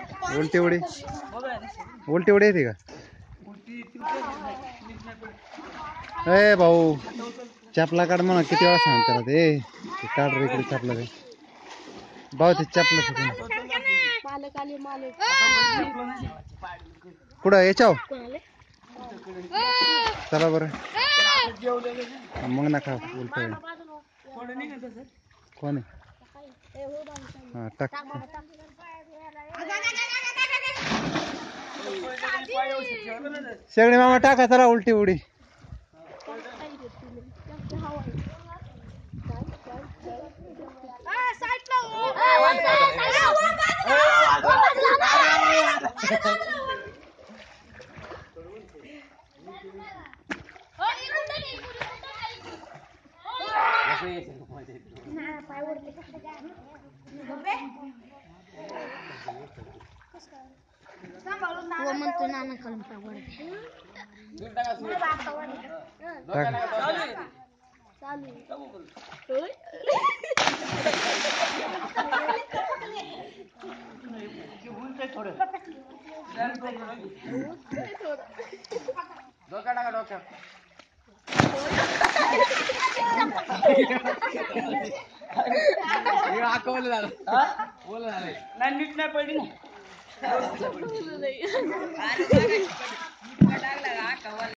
उलटी उडी उलटी उडी येते का? ए भाऊ चपला काढ म्हणा, किती वेळा सांग त्याला ते काढ रे इकडे चपला ते भाऊ ते चपला कुठं याच्याव चला बरं मग नका उलटा कोण आहे हा टाक शेगडी मामा टाका चला उलटी उडी म्हणतो नाना खालून नाही नीट नाही पडली ना.